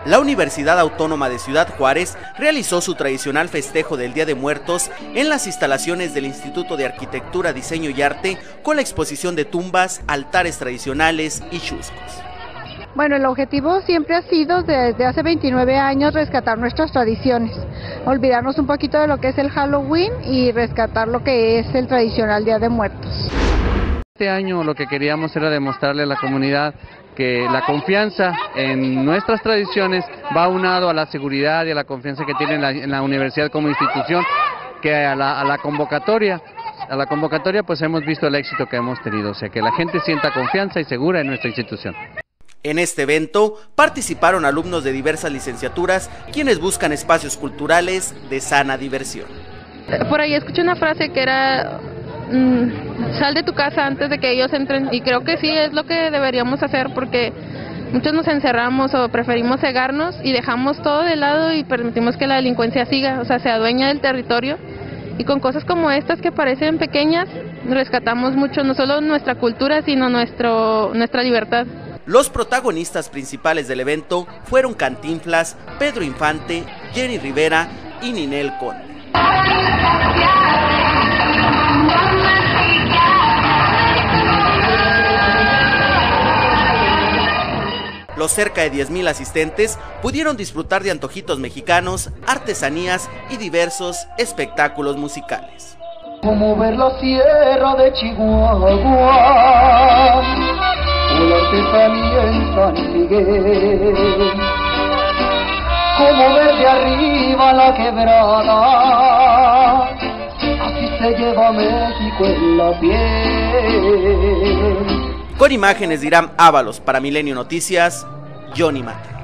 La Universidad Autónoma de Ciudad Juárez realizó su tradicional festejo del Día de Muertos en las instalaciones del Instituto de Arquitectura, Diseño y Arte con la exposición de tumbas, altares tradicionales y chuscos. Bueno, el objetivo siempre ha sido desde hace 29 años rescatar nuestras tradiciones, olvidarnos un poquito de lo que es el Halloween y rescatar lo que es el tradicional Día de Muertos. Este año lo que queríamos era demostrarle a la comunidad que la confianza en nuestras tradiciones va aunado a la seguridad y a la confianza que tiene en la universidad como institución, que a la convocatoria pues hemos visto el éxito que hemos tenido, o sea que la gente sienta confianza y segura en nuestra institución. En este evento participaron alumnos de diversas licenciaturas, quienes buscan espacios culturales de sana diversión. Por ahí escuché una frase que era sal de tu casa antes de que ellos entren, y creo que sí es lo que deberíamos hacer, porque muchos nos encerramos o preferimos cegarnos y dejamos todo de lado y permitimos que la delincuencia siga, o sea, se adueña del territorio, y con cosas como estas que parecen pequeñas rescatamos mucho, no solo nuestra cultura sino nuestra libertad. Los protagonistas principales del evento fueron Cantinflas, Pedro Infante, Jenny Rivera y Ninel Conde. Los cerca de 10,000 asistentes pudieron disfrutar de antojitos mexicanos, artesanías y diversos espectáculos musicales. Como ver la sierra de Chihuahua, o la artesanía en San Miguel, como ver de arriba la quebrada, así se lleva México en la piel. Con imágenes de Irán Ábalos para Milenio Noticias, Johnny Mata.